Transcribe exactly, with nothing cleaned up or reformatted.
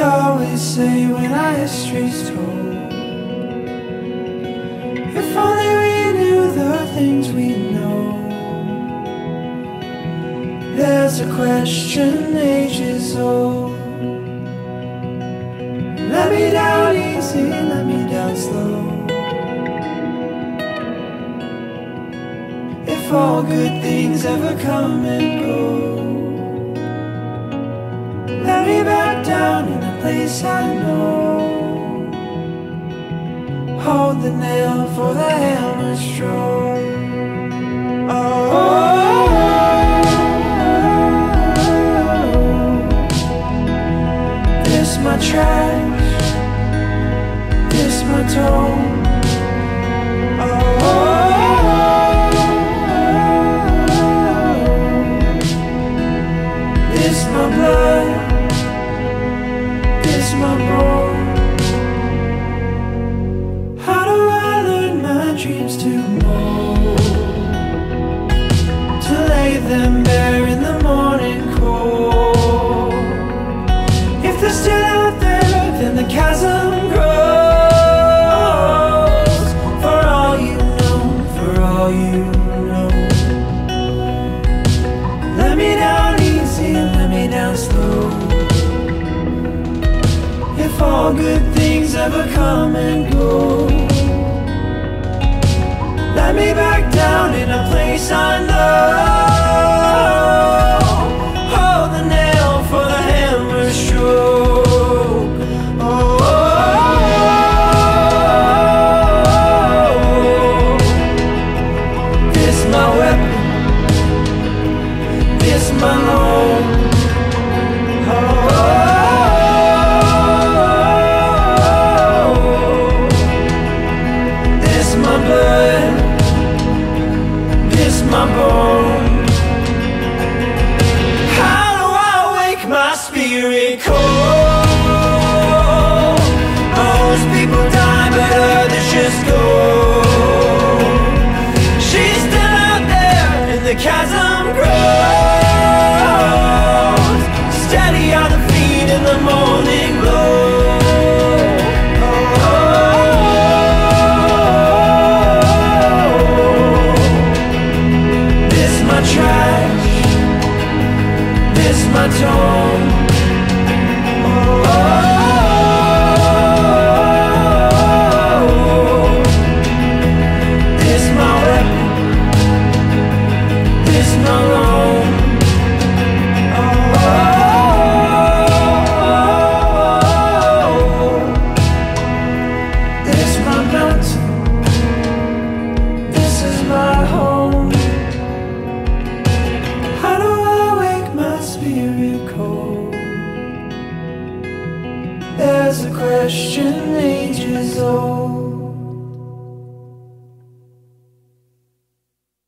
always say when our history's told, if only we knew the things we know. There's a question ages old. Let me down easy, let me down slow. If all good things ever come and go, let me back down in a place I know. Hold the nail for the hammer stroke. Oh, this my trash, this my tone. This my blood, this my bone. How do I learn my dreams to mold, to lay them bare in the morning cold? If they're still out there, then the chasm grows. For all you know, for all you know, let me down easy and let me down slow. If all good things ever come and go, let me back down in a place I know. Hold the nail for the hammer stroke. Oh, this my weapon, this my home. My bone. How do I wake my spirit cold? Most people die, but others just go. She's still out there, and the chasm grows. Steady on the feet in the morning glow. Trash, this my tone. Oh, this my weapon, this my loan. Oh, this my mountain, this is my home. Spirit cold. There's a question ages old.